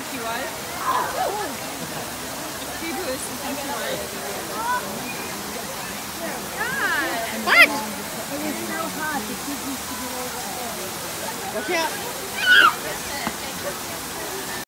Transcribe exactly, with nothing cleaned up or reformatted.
Pinky was. He was the Pinky was. God! What? It was so hot, the kids used to go over. Watch out.